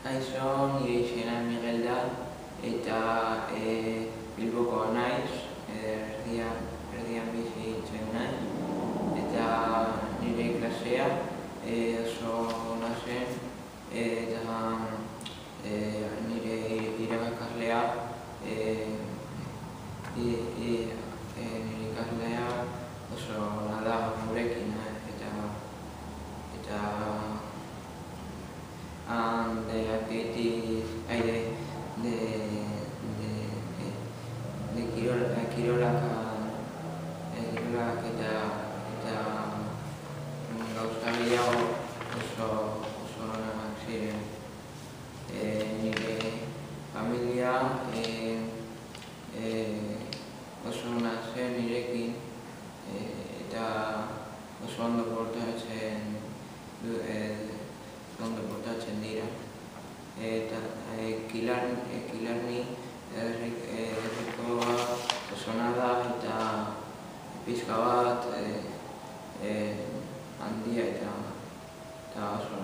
Kaixo, nire izena Miguel da, eta Bilbokoa naiz, erdian bizitzen naiz, eta nire klasea oso ona zen, eta nire irakaslea oso ona da gurekin, eta de activities, de kirolak eta gauza gehiago oso onak ziren. Nire familia oso ona zen nirekin, eta oso ondo portatzen dira. Eta Kilarni herrikoa oso ona da, eta pixka bat handia eta oso